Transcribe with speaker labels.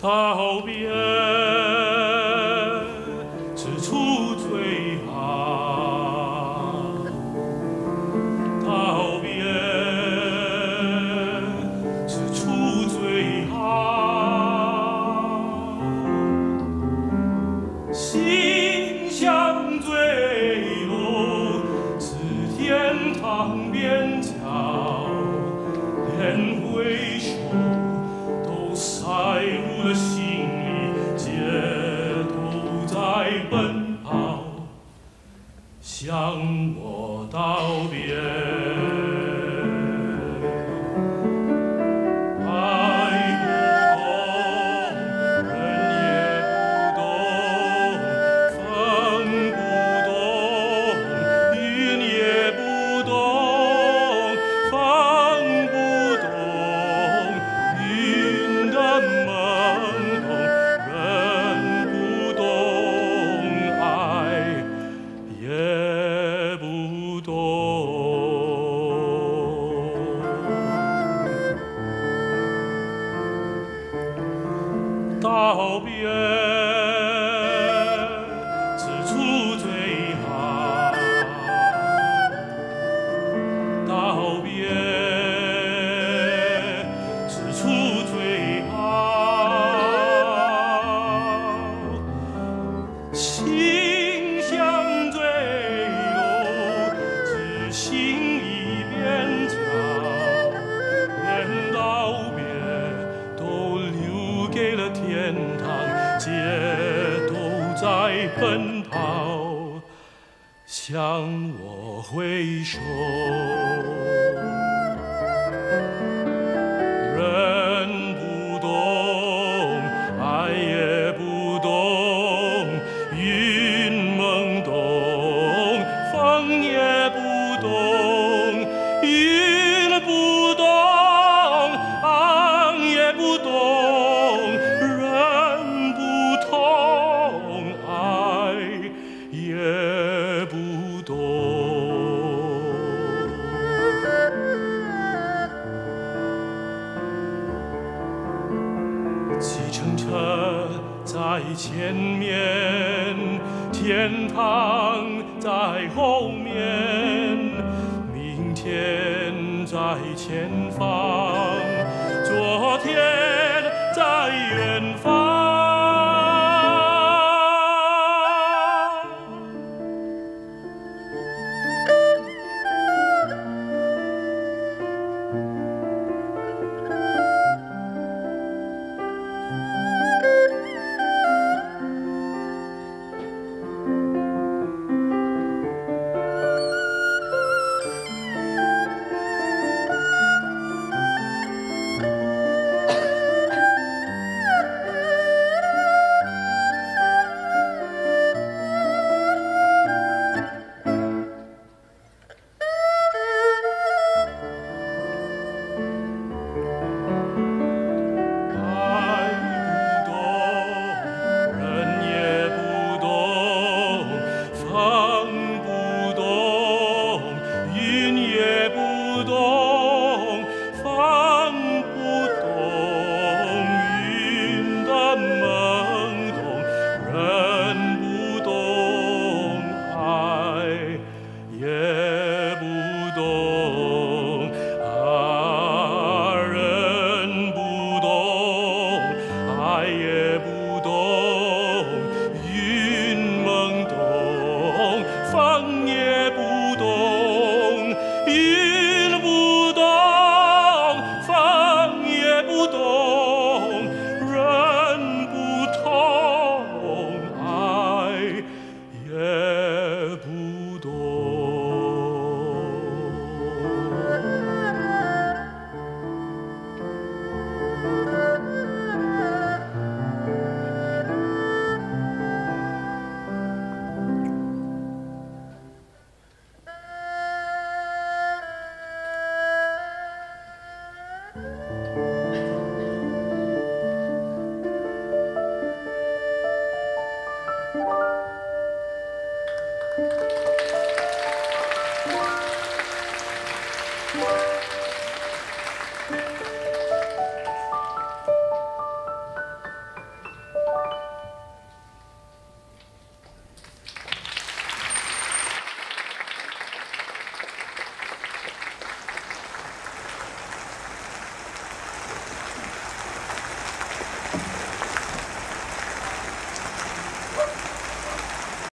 Speaker 1: 道别此处最好，道别此处最好，心相坠落，是天堂边角，连回首都塞入了心里，街头在奔跑，向我道别。道别此处最好，道别此处最好，心相坠落，只心一边角，连道别都留给了天堂，街都在奔跑，向我挥手。人不动，爱也不动，云懵懂，风也不动，云不动，岸也不动。也不懂，计程车在前面，天堂在后面，明天在前方，昨天在远方。风也不动，云不动，风也不动，人不痛，爱也不动。
Speaker 2: Thank you.